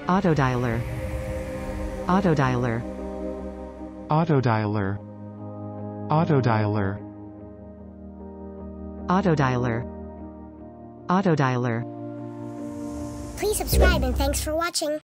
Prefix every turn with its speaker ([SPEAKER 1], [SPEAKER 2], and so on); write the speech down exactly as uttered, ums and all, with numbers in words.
[SPEAKER 1] Autodialer. Autodialer.
[SPEAKER 2] Autodialer. Autodialer.
[SPEAKER 1] Autodialer. Autodialer.
[SPEAKER 3] Please subscribe and thanks for watching.